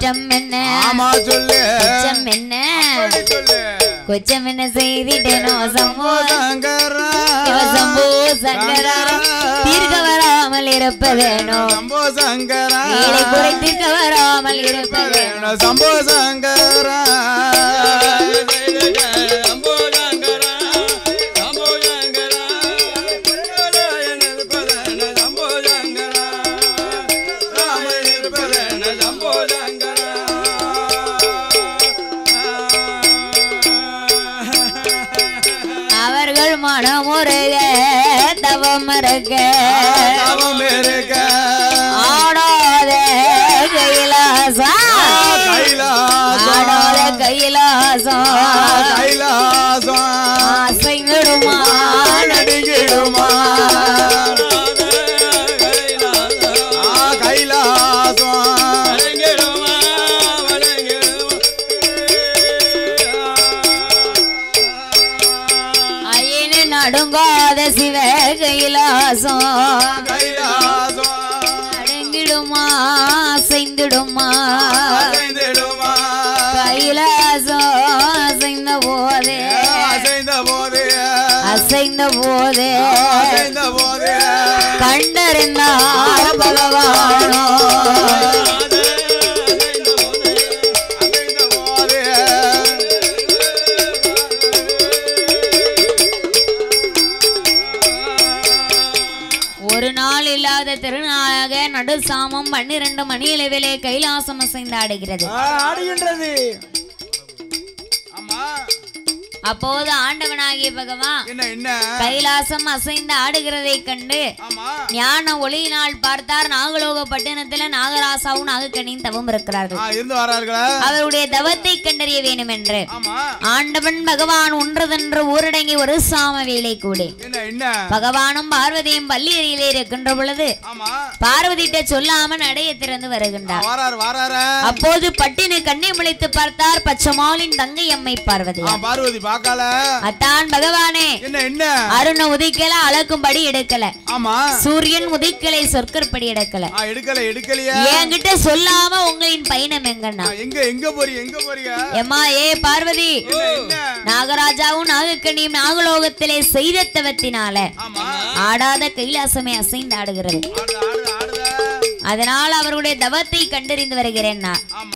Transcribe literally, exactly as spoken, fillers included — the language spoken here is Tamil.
குற்றம் என்ன ஆமா சொல்லு குற்றம் என்ன குற்றம் என்ன செய்திட்டேனோ சம்போ சங்கரா சம்போ சங்கரா தீர்க்க வராமல் இருப்பதேனோ சம்போ சங்கரா ஏழை குறை தீர்க்க வராமல் இருப்பதேனோ சம்போ சங்கரா அவர்கள் மனமுருக தவம் இருக்க தவம் இருக்க ஆடாத கைலாசா ஆடாத கைலாசம் கைலாசம் அசைந்திடுமா நடுங்கிடுமா கைலாசம் அயனு நடுங்காத சிவ கைலாசம் கைலாசம் நடுங்கிடுமா அசைந்திடுமா அசைந்திடுமா கைலாசம் அசைந்த போதே அசைந்த போதே அசைந்த போதே அசைந்த போதே கண்டறிந்தார் பகவானோ ஒரு நாள் இல்லாத திருநாளாக நடு சாமம் பன்னிரண்டு மணி அளவிலே கைலாசம் அசைந்து ஆடுகிறது ஆடுகின்றது அப்போது ஆண்டவனாகிய பகவான் என்ன என்ன கைலாசம் அசைந்து ஆடுகிறதை கண்டு ஞான ஒளியினால் பார்த்தார் நாகலோக பட்டணத்துல நாகராசாவும் நாகக்கண்ணியும் தவம் இருக்கிறார்கள் இருந்து வரார்களா அவருடைய தவத்தை கண்டறிய வேண்டும் என்று ஆண்டவன் பகவான் ஒன்றதென்று ஊரடங்கி ஒரு சாம வேலை கூட பகவானும் பார்வதியும் பள்ளி அறையிலே இருக்கின்ற பொழுது பார்வதிட்ட சொல்லாம நடைய திறந்து வருகின்றார் அப்போது பட்டினு கண்ணை முளைத்து பார்த்தார் பச்சமாலின் தங்கை அம்மை பார்வதி பார்வதி அத்தான் பகவானே அருண உதிக்கல அளக்கும்படி எடுக்கல சூரியன் உதிக்கலை சொற்கற்படி எடுக்கல எடுக்கல எடுக்கலையா என்கிட்ட சொல்லாம உங்களின் பயணம் எங்கன்னா எங்க எங்க போறீங்க எங்க போறீங்க எம்மா ஏ பார்வதி நாகராஜாவும் நாகக்கண்ணியும் நாகலோகத்திலே செய்த தவத்தினால ஆடாத கைலாசமே அசைந்து ஆடுகிறது அதனால் அவருடைய தவத்தை கண்டறிந்து வருகிறேன்.